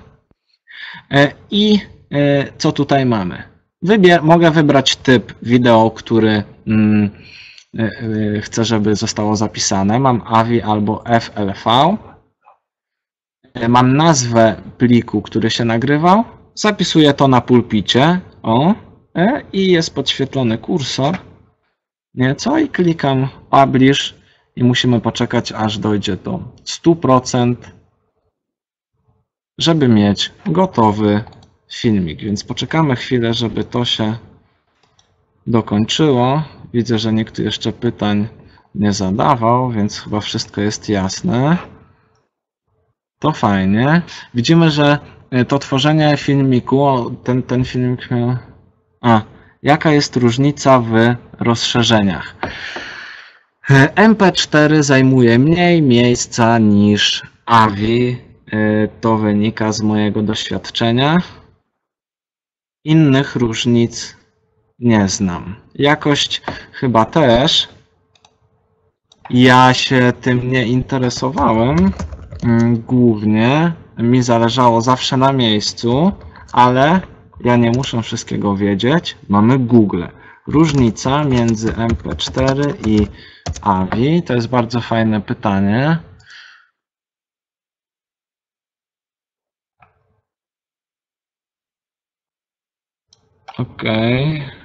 I co tutaj mamy? Wybier mogę wybrać typ wideo, który mm, chcę, żeby zostało zapisane. Mam A V I albo F L V. Mam nazwę pliku, który się nagrywał. Zapisuję to na pulpicie. O, i jest podświetlony kursor. Nieco i klikam Publish i musimy poczekać, aż dojdzie do stu procent, żeby mieć gotowy filmik. Więc poczekamy chwilę, żeby to się dokończyło. Widzę, że nikt jeszcze pytań nie zadawał, więc chyba wszystko jest jasne. To fajnie. Widzimy, że to tworzenie filmiku, ten, ten filmik miał... A, jaka jest różnica w rozszerzeniach? M P cztery zajmuje mniej miejsca niż A V I. To wynika z mojego doświadczenia. Innych różnic nie znam. Jakość chyba też. Ja się tym nie interesowałem. Głównie mi zależało zawsze na miejscu, ale ja nie muszę wszystkiego wiedzieć. Mamy Google. Różnica między M P cztery i A V I to jest bardzo fajne pytanie. Okej. Okay.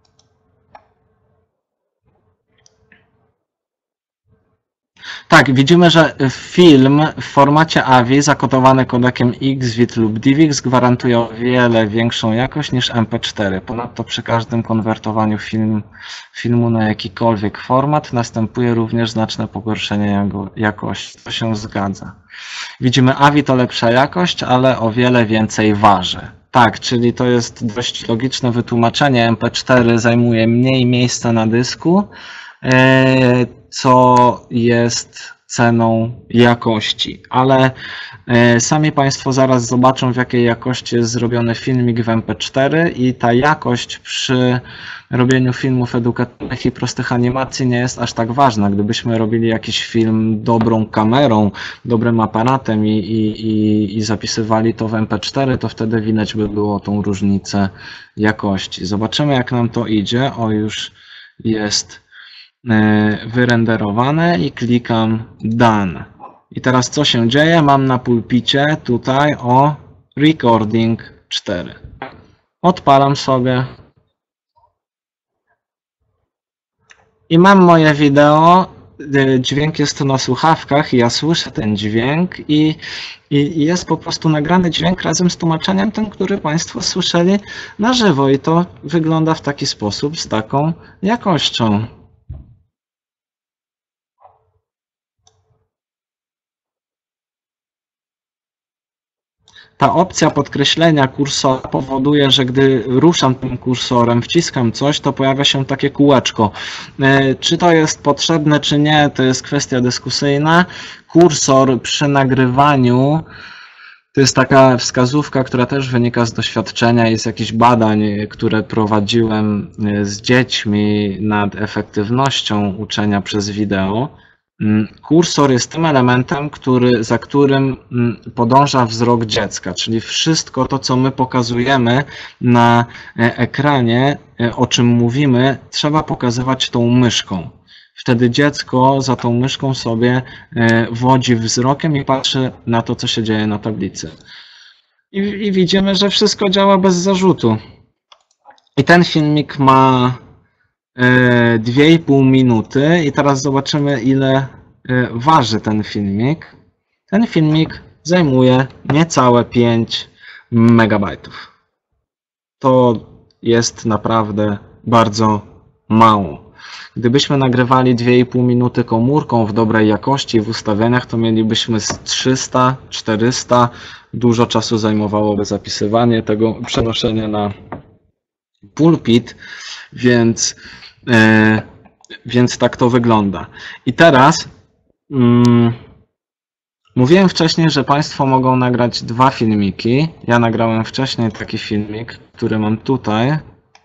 Tak, widzimy, że film w formacie A V I zakodowany kodekiem X V I T lub D V X gwarantuje o wiele większą jakość niż M P cztery. Ponadto przy każdym konwertowaniu film, filmu na jakikolwiek format następuje również znaczne pogorszenie jakości. To się zgadza. Widzimy, A V I to lepsza jakość, ale o wiele więcej waży. Tak, czyli to jest dość logiczne wytłumaczenie. M P cztery zajmuje mniej miejsca na dysku, co jest ceną jakości, ale sami Państwo zaraz zobaczą, w jakiej jakości jest zrobiony filmik w M P cztery i ta jakość przy robieniu filmów edukacyjnych i prostych animacji nie jest aż tak ważna. Gdybyśmy robili jakiś film dobrą kamerą, dobrym aparatem i, i, i, i zapisywali to w M P cztery, to wtedy widać by było tą różnicę jakości. Zobaczymy, jak nam to idzie. O, już jest wyrenderowane i klikam Done. I teraz co się dzieje? Mam na pulpicie tutaj o Recording cztery. Odpalam sobie i mam moje wideo. Dźwięk jest na słuchawkach i ja słyszę ten dźwięk i, i jest po prostu nagrany dźwięk razem z tłumaczeniem, ten, który Państwo słyszeli na żywo i to wygląda w taki sposób z taką jakością. Ta opcja podkreślenia kursora powoduje, że gdy ruszam tym kursorem, wciskam coś, to pojawia się takie kółeczko. Czy to jest potrzebne, czy nie, to jest kwestia dyskusyjna. Kursor przy nagrywaniu to jest taka wskazówka, która też wynika z doświadczenia i z jakichś badań, które prowadziłem z dziećmi nad efektywnością uczenia przez wideo. Kursor jest tym elementem, który, za którym podąża wzrok dziecka, czyli wszystko to, co my pokazujemy na ekranie, o czym mówimy, trzeba pokazywać tą myszką. Wtedy dziecko za tą myszką sobie wodzi wzrokiem i patrzy na to, co się dzieje na tablicy. I, i widzimy, że wszystko działa bez zarzutu. I ten filmik ma dwie i pół minuty i teraz zobaczymy, ile waży ten filmik. Ten filmik zajmuje niecałe pięć megabajtów. To jest naprawdę bardzo mało. Gdybyśmy nagrywali dwie i pół minuty komórką w dobrej jakości w ustawieniach, to mielibyśmy z trzysta czterysta. Dużo czasu zajmowałoby zapisywanie tego, przenoszenie na pulpit, więc Yy, więc tak to wygląda. I teraz mm, mówiłem wcześniej, że Państwo mogą nagrać dwa filmiki. Ja nagrałem wcześniej taki filmik, który mam tutaj.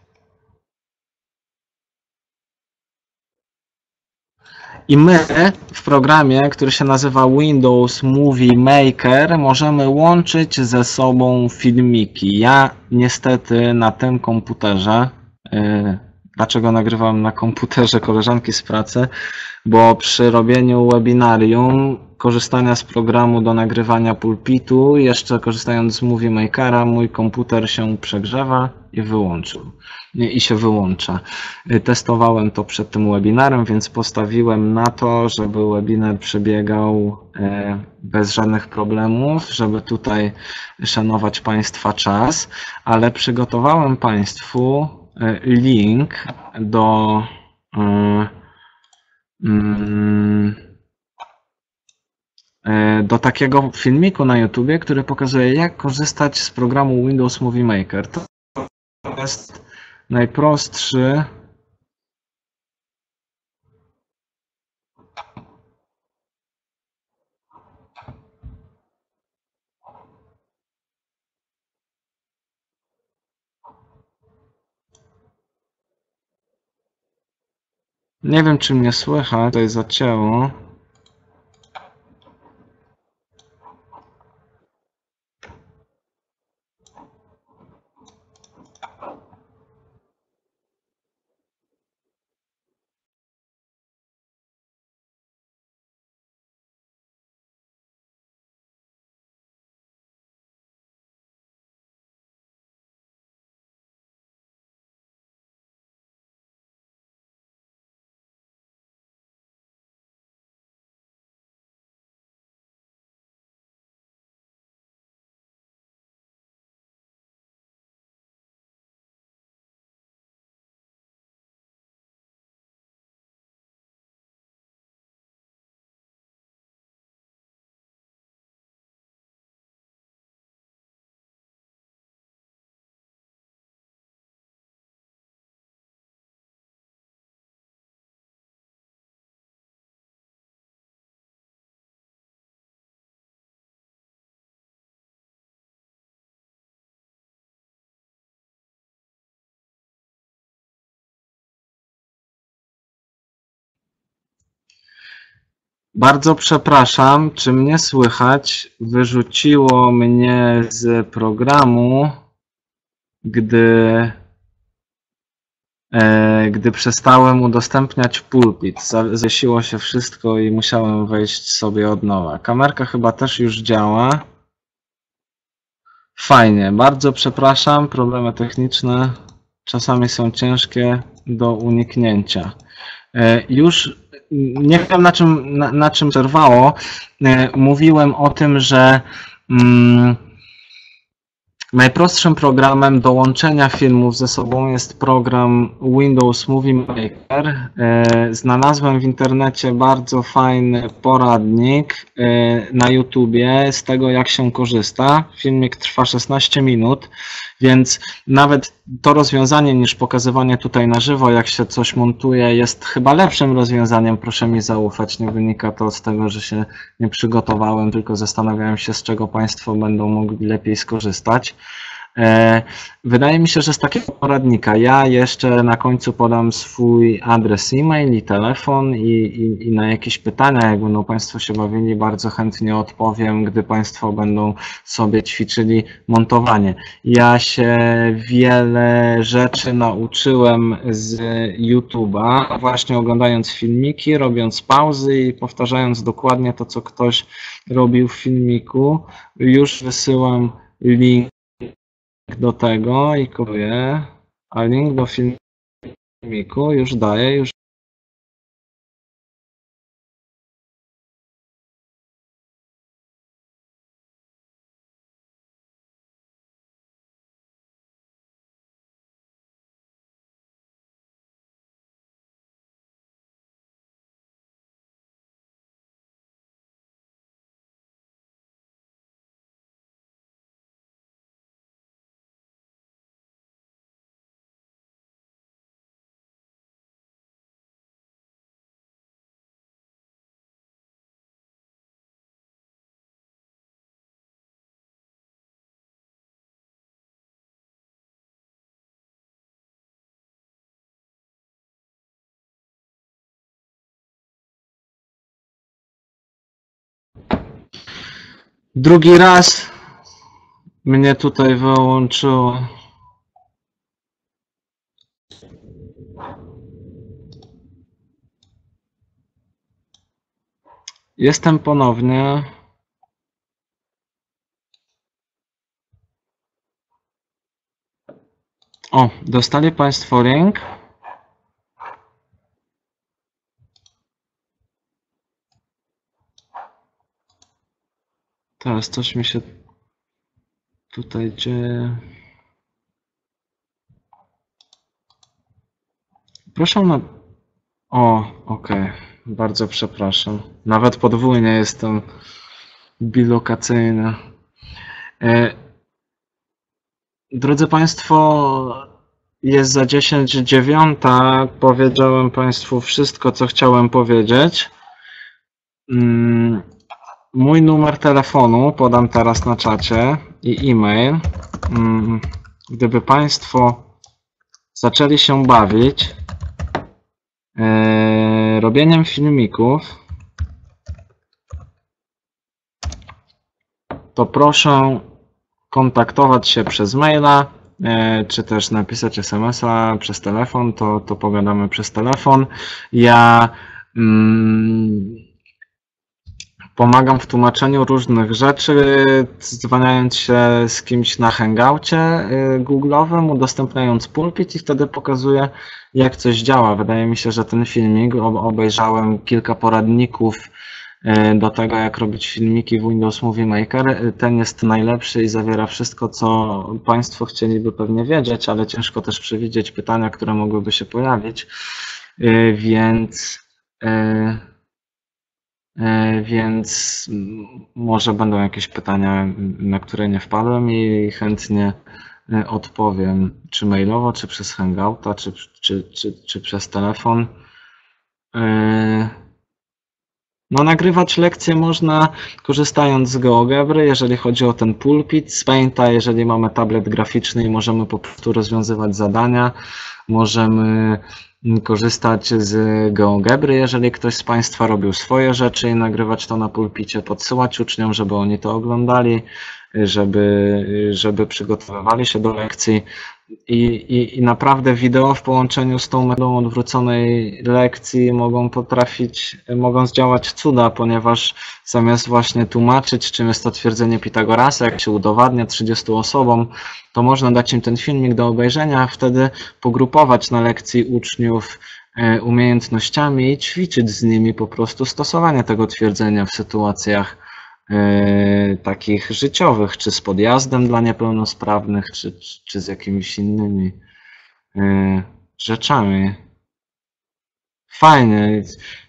I my w programie, który się nazywa Windows Movie Maker, możemy łączyć ze sobą filmiki. Ja niestety na tym komputerze, yy, dlaczego nagrywam na komputerze koleżanki z pracy? Bo przy robieniu webinarium, korzystania z programu do nagrywania pulpitu, jeszcze korzystając z Movie Makera, mój komputer się przegrzewa i wyłączył. I się wyłącza. Testowałem to przed tym webinarem, więc postawiłem na to, żeby webinar przebiegał bez żadnych problemów, żeby tutaj szanować Państwa czas, ale przygotowałem Państwu link do, mm, e, do takiego filmiku na YouTubie, który pokazuje, jak korzystać z programu Windows Movie Maker. To jest najprostszy. Nie wiem, czy mnie słychać, tutaj zacięło. Bardzo przepraszam, czy mnie słychać? Wyrzuciło mnie z programu, gdy, e, gdy przestałem udostępniać pulpit. Zawiesiło się wszystko i musiałem wejść sobie od nowa. Kamerka chyba też już działa. Fajnie, bardzo przepraszam, problemy techniczne czasami są ciężkie do uniknięcia. E, Już nie wiem na czym, na, na czym przerwało. E, Mówiłem o tym, że mm, najprostszym programem do łączenia filmów ze sobą jest program Windows Movie Maker. E, Znalazłem w internecie bardzo fajny poradnik e, na YouTubie z tego, jak się korzysta. Filmik trwa szesnaście minut, więc nawet to rozwiązanie niż pokazywanie tutaj na żywo, jak się coś montuje, jest chyba lepszym rozwiązaniem. Proszę mi zaufać, nie wynika to z tego, że się nie przygotowałem, tylko zastanawiałem się, z czego Państwo będą mogli lepiej skorzystać. Wydaje mi się, że z takiego poradnika ja jeszcze na końcu podam swój adres e-mail i telefon i, i, i na jakieś pytania, jak będą Państwo się bawili, bardzo chętnie odpowiem, gdy Państwo będą sobie ćwiczyli montowanie. Ja się wiele rzeczy nauczyłem z YouTube'a, właśnie oglądając filmiki, robiąc pauzy i powtarzając dokładnie to, co ktoś robił w filmiku. Już wysyłam link do tego i kopiuję, a link do filmiku już daję, już drugi raz mnie tutaj wyłączyło. Jestem ponownie. O, dostali Państwo link. Teraz coś mi się tutaj dzieje. Proszę na O, okej. Bardzo przepraszam. Nawet podwójnie jestem bilokacyjny. E, Drodzy Państwo, jest za dziesięć dziewiąta. Powiedziałem Państwu wszystko, co chciałem powiedzieć. Mm, Mój numer telefonu podam teraz na czacie i e-mail. Mm, Gdyby Państwo zaczęli się bawić e, robieniem filmików, to proszę kontaktować się przez maila, e, czy też napisać es em es a przez telefon, to, to pogadamy przez telefon. Ja mm, pomagam w tłumaczeniu różnych rzeczy, dzwaniając się z kimś na hangoucie y, Google'owym, udostępniając pulpit i wtedy pokazuję, jak coś działa. Wydaje mi się, że ten filmik, ob- obejrzałem kilka poradników y, do tego, jak robić filmiki w Windows Movie Maker. Y, Ten jest najlepszy i zawiera wszystko, co Państwo chcieliby pewnie wiedzieć, ale ciężko też przewidzieć pytania, które mogłyby się pojawić. Y, Więc y, E, Więc mm, może będą jakieś pytania, na które nie wpadłem i chętnie e, odpowiem, czy mailowo, czy przez Hangouta, czy, czy, czy, czy przez telefon. E, No, nagrywać lekcje można korzystając z GeoGebry, jeżeli chodzi o ten pulpit, z Painta, jeżeli mamy tablet graficzny i możemy po prostu rozwiązywać zadania. Możemy korzystać z GeoGebry, jeżeli ktoś z Państwa robił swoje rzeczy i nagrywać to na pulpicie, podsyłać uczniom, żeby oni to oglądali, żeby, żeby przygotowywali się do lekcji. I, i, I naprawdę wideo w połączeniu z tą metodą odwróconej lekcji mogą potrafić, mogą zdziałać cuda, ponieważ zamiast właśnie tłumaczyć, czym jest to twierdzenie Pitagorasa, jak się udowadnia trzydziestu osobom, to można dać im ten filmik do obejrzenia, a wtedy pogrupować na lekcji uczniów e, umiejętnościami i ćwiczyć z nimi po prostu stosowanie tego twierdzenia w sytuacjach e, takich życiowych, czy z podjazdem dla niepełnosprawnych, czy, czy z jakimiś innymi e, rzeczami. Fajnie.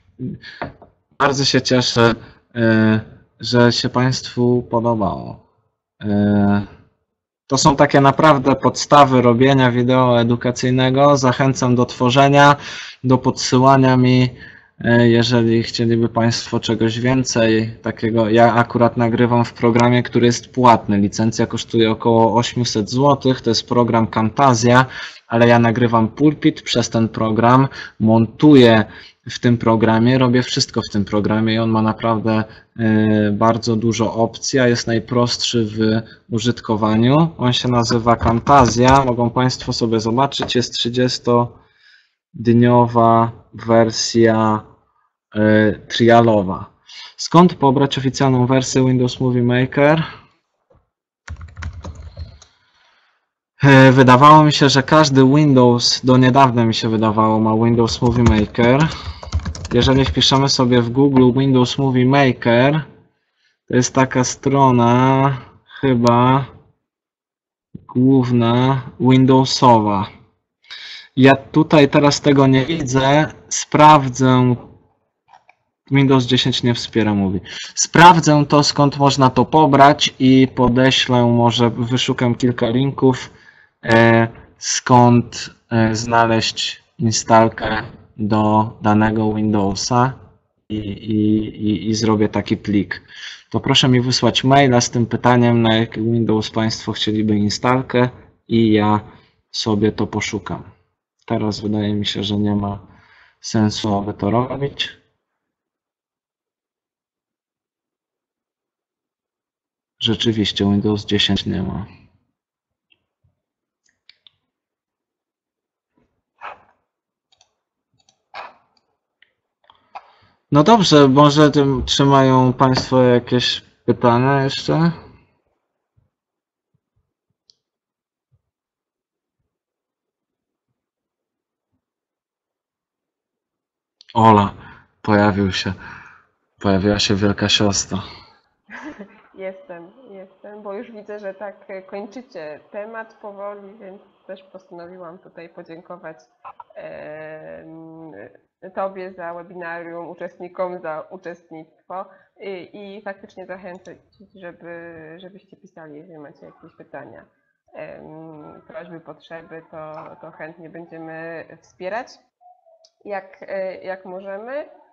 Bardzo się cieszę, e, że się Państwu podobało. E, To są takie naprawdę podstawy robienia wideo edukacyjnego. Zachęcam do tworzenia, do podsyłania mi, e, jeżeli chcieliby Państwo czegoś więcej takiego. Ja akurat nagrywam w programie, który jest płatny. Licencja kosztuje około osiemset złotych. To jest program Camtasia, ale ja nagrywam pulpit przez ten program, montuję w tym programie, robię wszystko w tym programie i on ma naprawdę e, bardzo dużo opcji, a jest najprostszy w użytkowaniu. On się nazywa Camtasia, mogą Państwo sobie zobaczyć, jest trzydziestodniowa wersja e, trialowa. Skąd pobrać oficjalną wersję Windows Movie Maker? E, Wydawało mi się, że każdy Windows, do niedawna mi się wydawało, ma Windows Movie Maker. Jeżeli wpiszemy sobie w Google Windows Movie Maker, to jest taka strona chyba główna Windowsowa. Ja tutaj teraz tego nie widzę. Sprawdzę. Windows dziesięć nie wspiera mówi. Sprawdzę to, skąd można to pobrać i podeślę, może wyszukam kilka linków, e, skąd e, znaleźć instalkę do danego Windowsa i, i, i, i zrobię taki plik. To proszę mi wysłać maila z tym pytaniem, na jaki Windows Państwo chcieliby instalkę i ja sobie to poszukam. Teraz wydaje mi się, że nie ma sensu, aby to robić. Rzeczywiście Windows dziesięć nie ma. No dobrze, może tym, czy mają Państwo jakieś pytania jeszcze? Ola, pojawił się, pojawiła się wielka siostra. Jestem, jestem, bo już widzę, że tak kończycie temat powoli, więc też postanowiłam tutaj podziękować em, Tobie za webinarium, uczestnikom za uczestnictwo i, i faktycznie zachęcać, żeby, żebyście pisali, jeżeli macie jakieś pytania, em, prośby, potrzeby, to, to chętnie będziemy wspierać jak, jak możemy.